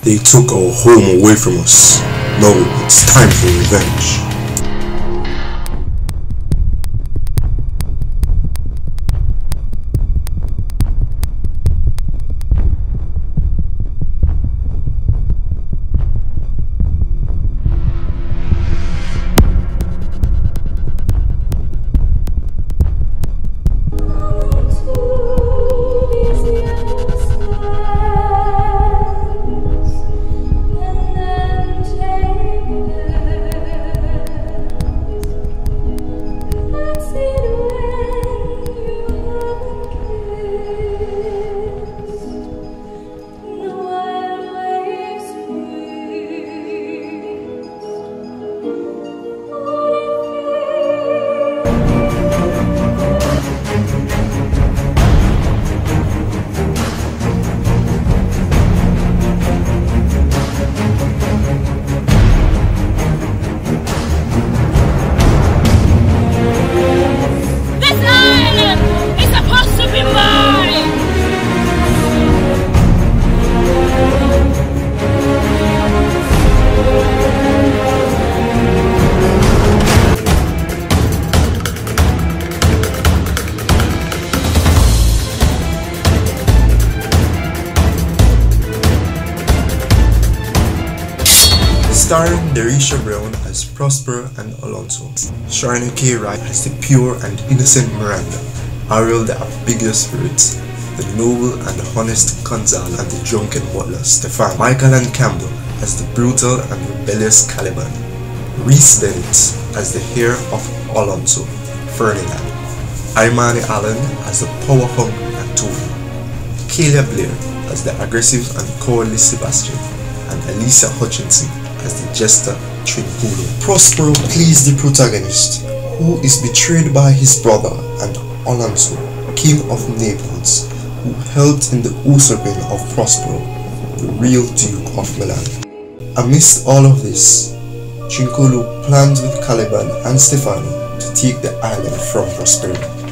They took our home away from us. Now it's time for revenge. Starring Derisha Brown as Prospero and Alonso, Sharna K. Wright as the pure and innocent Miranda, Ariel the ambiguous Fritz, the noble and honest Gonzalo, and the drunken butler Stefan, Michael and Campbell as the brutal and rebellious Caliban, Reese Bennett as the heir of Alonso, Ferdinand, Imani Allen as the power-hungry Antonio, Kalia Blair as the aggressive and cowardly Sebastian, and Elisa Hutchinson as the jester Trinculo. Prospero plays the protagonist, who is betrayed by his brother and Alonso, King of Naples, who helped in the usurping of Prospero, the real Duke of Milan. Amidst all of this, Trinculo plans with Caliban and Stefano to take the island from Prospero.